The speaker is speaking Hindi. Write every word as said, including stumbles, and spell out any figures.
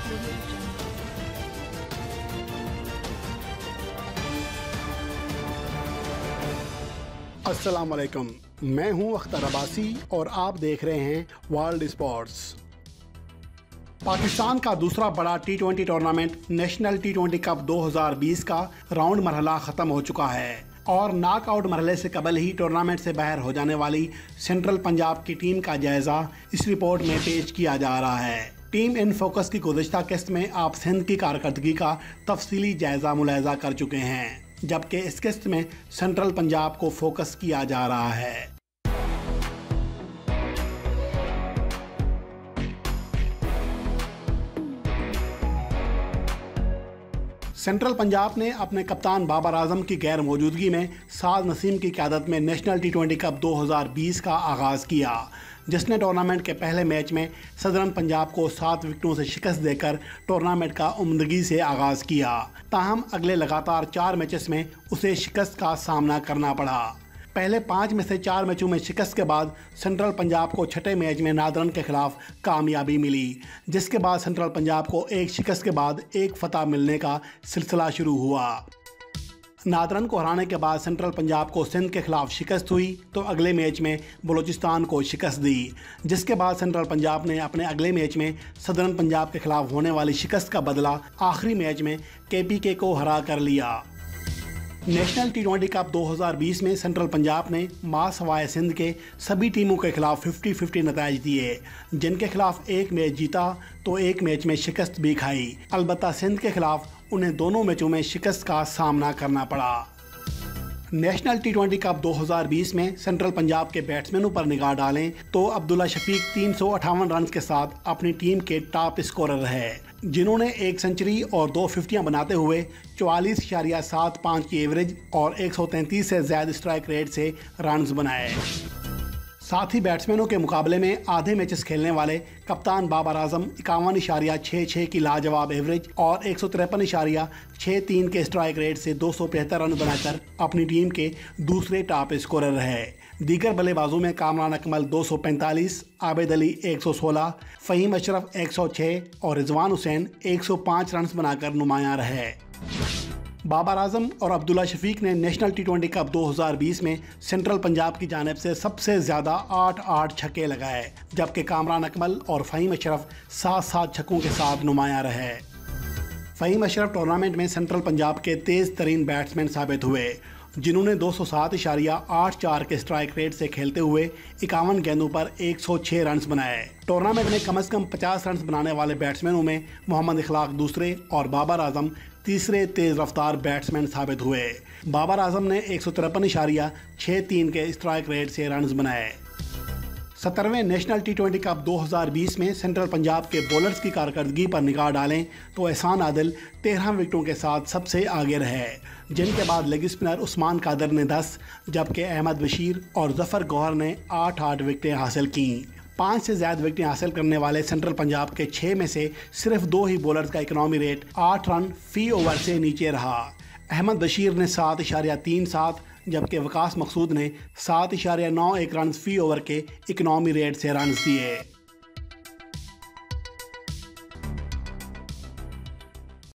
अस्सलाम वालेकुम, मैं हूं अख्तर अब्बासी और आप देख रहे हैं वर्ल्ड स्पोर्ट्स। पाकिस्तान का दूसरा बड़ा T twenty tournament national T twenty cup दो हज़ार बीस का राउंड मरहला ख़त्म हो चुका है और नॉकआउट मरहले से कबल ही टूर्नामेंट से बाहर हो जाने वाली सेंट्रल पंजाब की टीम का जायजा इस रिपोर्ट में पेश किया जा रहा है। टीम इन फोकस की गुज़िश्ता किस्त में आप सिंध की कारकर्दगी का तफसीली जायजा मुलाहिजा कर चुके हैं, जबकि इस किस्त में सेंट्रल पंजाब को फोकस किया जा रहा है। सेंट्रल पंजाब ने अपने कप्तान बाबर आजम की गैर मौजूदगी में साद नसीम की क़यादत में नेशनल टी ट्वेंटी कप दो हज़ार बीस का आगाज़ किया, जिसने टूर्नामेंट के पहले मैच में सदरन पंजाब को सात विकेटों से शिकस्त देकर टूर्नामेंट का उम्दगी से आगाज़ किया। ताहम अगले लगातार चार मैचेस में उसे शिकस्त का सामना करना पड़ा। पहले पाँच में से चार मैचों में शिकस्त के बाद सेंट्रल पंजाब को छठे मैच में नादरन के खिलाफ कामयाबी मिली, जिसके बाद सेंट्रल पंजाब को एक शिकस्त के बाद एक फतह मिलने का सिलसिला शुरू हुआ। नादरन को हराने के बाद सेंट्रल पंजाब को सिंध के खिलाफ शिकस्त हुई तो अगले मैच में बलूचिस्तान को शिकस्त दी, जिसके बाद सेंट्रल पंजाब ने अपने अगले मैच में सदरन पंजाब के खिलाफ होने वाली शिकस्त का बदला आखिरी मैच में के पी के को हरा कर लिया। नेशनल टी ट्वेंटी कप दो हज़ार बीस में सेंट्रल पंजाब ने मां सवाए सिंध के सभी टीमों के खिलाफ फिफ्टी फिफ्टी नताइज दिए, जिनके खिलाफ एक मैच जीता तो एक मैच में शिकस्त भी खाई। अलबत्ता सिंध के खिलाफ उन्हें दोनों मैचों में शिकस्त का सामना करना पड़ा। नेशनल टी ट्वेंटी कप दो हज़ार बीस में सेंट्रल पंजाब के बैट्समैनों पर निगाह डालें तो अब्दुल्ला शफीक तीन सौ अट्ठावन रन के साथ अपनी टीम के टॉप स्कोरर है, जिन्होंने एक सेंचुरी और दो फिफ्टियां बनाते हुए चौवालीस इशारिया सात पाँच की एवरेज और एक सौ तैंतीस से ज़्यादा स्ट्राइक रेट से रन्स बनाए। साथ ही बैट्समैनों के मुकाबले में आधे मैचेस खेलने वाले कप्तान बाबर आजम इक्यावन इशारिया छः छः की लाजवाब एवरेज और एक सौ तिरपन इशारिया छः तीन के स्ट्राइक रेट से दो सौ पचहत्तर रन बनाकर अपनी टीम के दूसरे टॉप स्कोरर है। दीगर बल्लेबाजों में कामरान अकमल दो सौ पैंतालीस, आबिद अली एक सौ सोलह, फ़हीम अशरफ एक सौ छः और रिजवान हुसैन एक सौ पाँच रन बनाकर नुमायां रहे। बाबर आजम और अब्दुल्ला शफीक ने नेशनल टी ट्वेंटी कप दो हज़ार बीस में सेंट्रल पंजाब की जानिब से सबसे ज़्यादा आठ आठ छक्के लगाए, जबकि कामरान अकमल और फ़हीम अशरफ सात सात छक्कों के साथ नुमायां रहे। फ़हीम अशरफ टूर्नामेंट में सेंट्रल पंजाब के तेज़ तरीन बैट्समैन साबित हुए, जिन्होंने दो सौ सात इशारिया आठ चार के स्ट्राइक रेट से खेलते हुए इक्यावन गेंदों पर एक सौ छः रन बनाए। टूर्नामेंट में कम से कम पचास रन बनाने वाले बैट्समैनों में मोहम्मद इखलाक दूसरे और बाबर आजम तीसरे तेज रफ्तार बैट्समैन साबित हुए। बाबर आजम ने एक सौ तिरपन इशारिया छः तीन के स्ट्राइक रेट से रन बनाए। सत्तरवें नेशनल टी ट्वेंटी कप दो हज़ार बीस में सेंट्रल पंजाब के बॉलर्स की कारकर्दगी पर निगाह डालें तो एहसान आदिल तेरह विकेटों के साथ सबसे आगे रहे, जिनके बाद लेग स्पिनर उस्मान कादर ने दस, जबकि अहमद बशीर और जफर गौहर ने आठ आठ विकेटें हासिल कीं। पाँच से ज़्यादा विकेटें हासिल करने वाले सेंट्रल पंजाब के छः में से सिर्फ दो ही बॉलर्स का इकनॉमी रेट आठ रन फी ओवर से नीचे रहा। अहमद बशीर ने सात इशारिया तीन सात, जबकि वकास मकसूद ने सात इशारिया नौ एक रन फी ओवर के इकनॉमी रेट से रन दिए।